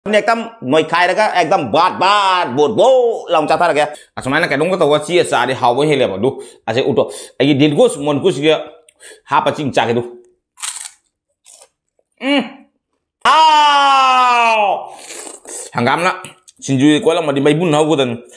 एकदम नोई खाए का एकदम बात बात बोट बो लाउं चाता लगे असमाना के दंग तो ची चारे हाव हेले बदु असे उतो आई दिलगुस मोनगुस गे हापा चिंग चाके दु आव हंगामना सिंजु कोला मदि मै बुन हाव गोदन